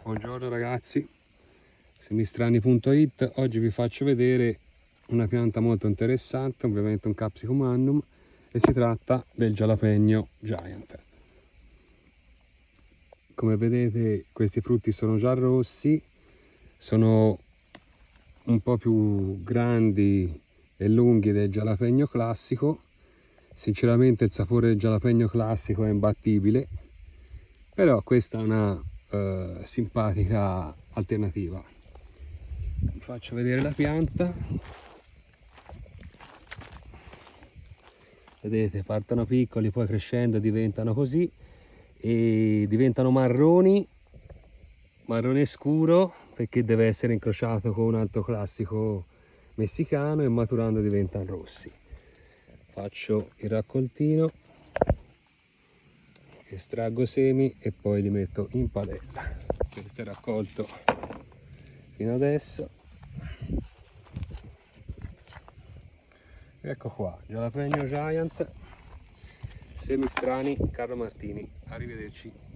Buongiorno ragazzi, semistrani.it. Oggi vi faccio vedere una pianta molto interessante, ovviamente un Capsicum annum, e si tratta del Jalapeno Giant. Come vedete questi frutti sono già rossi, sono un po' più grandi e lunghi del Jalapeno classico. Sinceramente il sapore del Jalapeno classico è imbattibile, però questa è una simpatica alternativa. Vi faccio vedere la pianta. Vedete, partono piccoli, poi crescendo diventano così e diventano marrone scuro, perché deve essere incrociato con un altro classico messicano, e maturando diventano rossi. Faccio il raccoltino, estraggo semi e poi li metto in padella. Questo è raccolto fino adesso. Ecco qua, Jalapeno Giant, semistrani, Carlo Martini. Arrivederci.